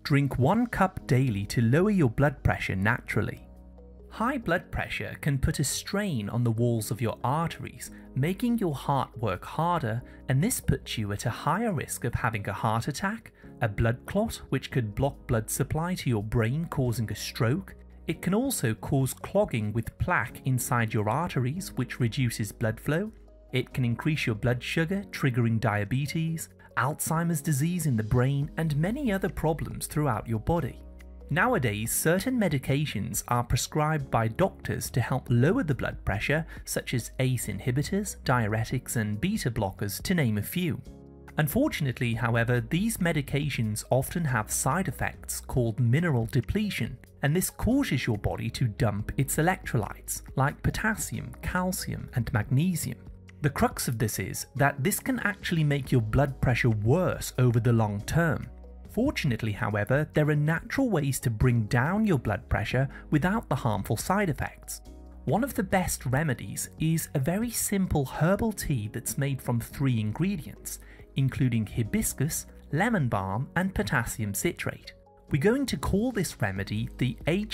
Drink 1 cup daily to lower your blood pressure naturally. High blood pressure can put a strain on the walls of your arteries, making your heart work harder, and this puts you at a higher risk of having a heart attack, a blood clot which could block blood supply to your brain, causing a stroke. It can also cause clogging with plaque inside your arteries, which reduces blood flow. It can increase your blood sugar, triggering diabetes, Alzheimer's disease in the brain, and many other problems throughout your body. Nowadays, certain medications are prescribed by doctors to help lower the blood pressure, such as ACE inhibitors, diuretics, and beta blockers, to name a few. Unfortunately, however, these medications often have side effects called mineral depletion, and this causes your body to dump its electrolytes, like potassium, calcium, and magnesium. The crux of this is that this can actually make your blood pressure worse over the long term. Fortunately, however, there are natural ways to bring down your blood pressure without the harmful side effects. One of the best remedies is a very simple herbal tea that's made from 3 ingredients, including hibiscus, lemon balm, and potassium citrate. We're going to call this remedy the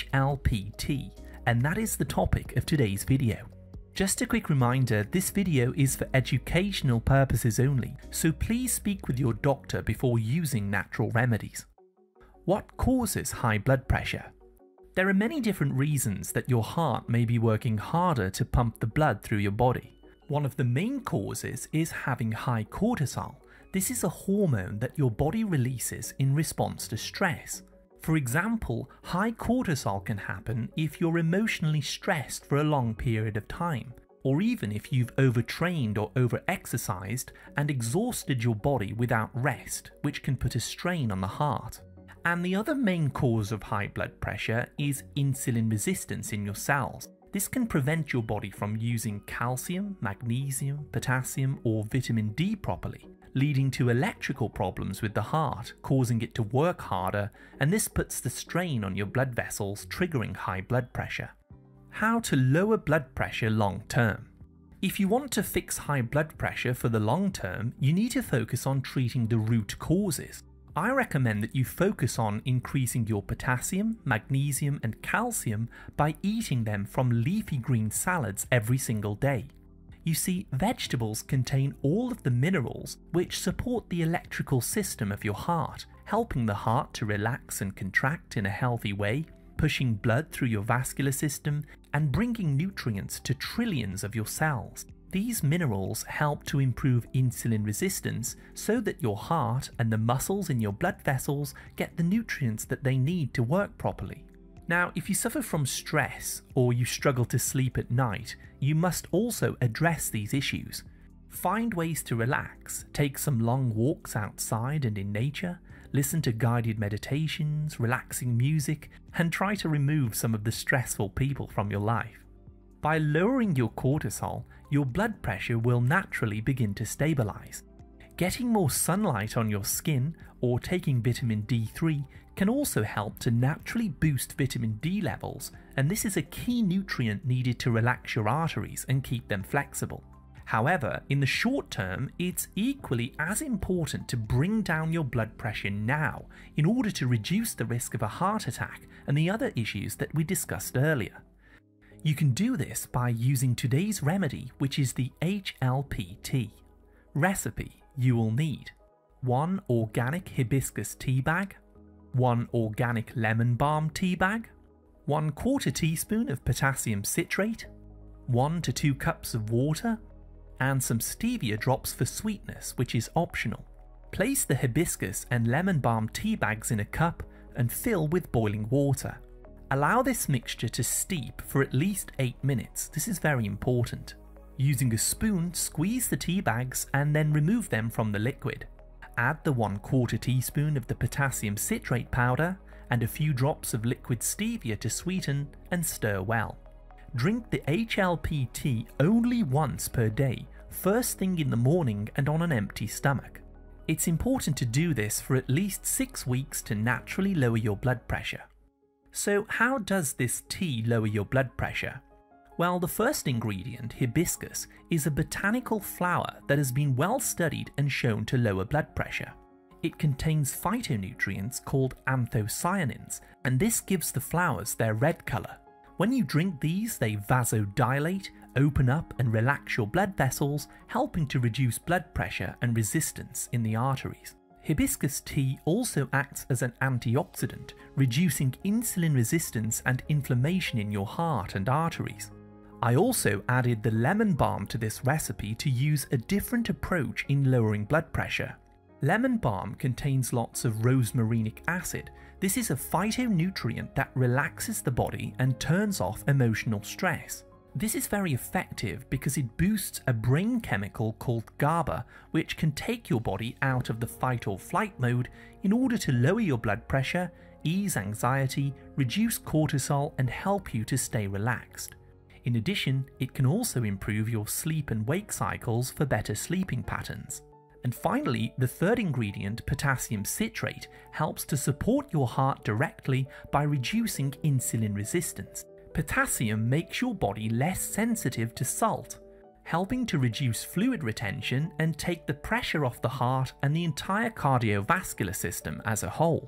HLP tea, and that is the topic of today's video. Just a quick reminder, this video is for educational purposes only, so please speak with your doctor before using natural remedies. What causes high blood pressure? There are many different reasons that your heart may be working harder to pump the blood through your body. One of the main causes is having high cortisol. This is a hormone that your body releases in response to stress. For example, high cortisol can happen if you're emotionally stressed for a long period of time, or even if you've overtrained or overexercised and exhausted your body without rest, which can put a strain on the heart. And the other main cause of high blood pressure is insulin resistance in your cells. This can prevent your body from using calcium, magnesium, potassium, or vitamin D properly, leading to electrical problems with the heart, causing it to work harder, and this puts the strain on your blood vessels, triggering high blood pressure. How to lower blood pressure long term? If you want to fix high blood pressure for the long term, you need to focus on treating the root causes. I recommend that you focus on increasing your potassium, magnesium, and calcium by eating them from leafy green salads every single day. You see, vegetables contain all of the minerals which support the electrical system of your heart, helping the heart to relax and contract in a healthy way, pushing blood through your vascular system, and bringing nutrients to trillions of your cells. These minerals help to improve insulin resistance so that your heart and the muscles in your blood vessels get the nutrients that they need to work properly. Now, if you suffer from stress or you struggle to sleep at night, you must also address these issues. Find ways to relax, take some long walks outside and in nature, listen to guided meditations, relaxing music, and try to remove some of the stressful people from your life. By lowering your cortisol, your blood pressure will naturally begin to stabilize. Getting more sunlight on your skin or taking vitamin D3 can also help to naturally boost vitamin D levels, and this is a key nutrient needed to relax your arteries and keep them flexible. However, in the short term, it's equally as important to bring down your blood pressure now in order to reduce the risk of a heart attack and the other issues that we discussed earlier. You can do this by using today's remedy, which is the HLP tea. Recipe you will need: 1 organic hibiscus tea bag, 1 organic lemon balm tea bag, 1/4 teaspoon of potassium citrate, 1 to 2 cups of water, and some stevia drops for sweetness, which is optional. Place the hibiscus and lemon balm tea bags in a cup and fill with boiling water. Allow this mixture to steep for at least 8 minutes. This is very important. Using a spoon, squeeze the tea bags and then remove them from the liquid. Add the 1/4 teaspoon of the potassium citrate powder and a few drops of liquid stevia to sweeten, and stir well. Drink the HLP tea only once per day, first thing in the morning and on an empty stomach. It's important to do this for at least 6 weeks to naturally lower your blood pressure. So how does this tea lower your blood pressure? Well, the first ingredient, hibiscus, is a botanical flower that has been well studied and shown to lower blood pressure. It contains phytonutrients called anthocyanins, and this gives the flowers their red colour. When you drink these, they vasodilate, open up and relax your blood vessels, helping to reduce blood pressure and resistance in the arteries. Hibiscus tea also acts as an antioxidant, reducing insulin resistance and inflammation in your heart and arteries. I also added the lemon balm to this recipe to use a different approach in lowering blood pressure. Lemon balm contains lots of rosmarinic acid. This is a phytonutrient that relaxes the body and turns off emotional stress. This is very effective because it boosts a brain chemical called GABA, which can take your body out of the fight or flight mode in order to lower your blood pressure, ease anxiety, reduce cortisol, and help you to stay relaxed. In addition, it can also improve your sleep and wake cycles for better sleeping patterns. And finally, the third ingredient, potassium citrate, helps to support your heart directly by reducing insulin resistance. Potassium makes your body less sensitive to salt, helping to reduce fluid retention and take the pressure off the heart and the entire cardiovascular system as a whole.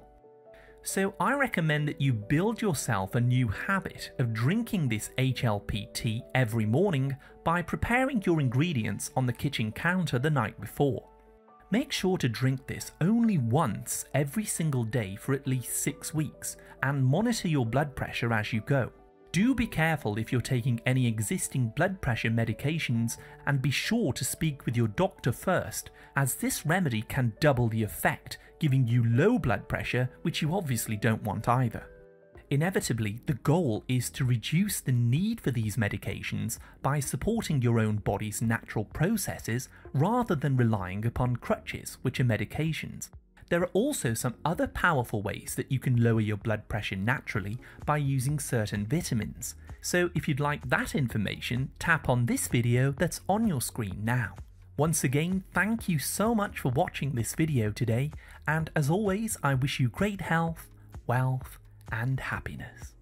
So I recommend that you build yourself a new habit of drinking this HLP tea every morning by preparing your ingredients on the kitchen counter the night before. Make sure to drink this only once every single day for at least 6 weeks and monitor your blood pressure as you go. Do be careful if you're taking any existing blood pressure medications, and be sure to speak with your doctor first, as this remedy can double the effect, giving you low blood pressure, which you obviously don't want either. Inevitably, the goal is to reduce the need for these medications by supporting your own body's natural processes rather than relying upon crutches, which are medications. There are also some other powerful ways that you can lower your blood pressure naturally by using certain vitamins. So if you'd like that information, tap on this video that's on your screen now. Once again, thank you so much for watching this video today, and as always, I wish you great health, wealth, and happiness.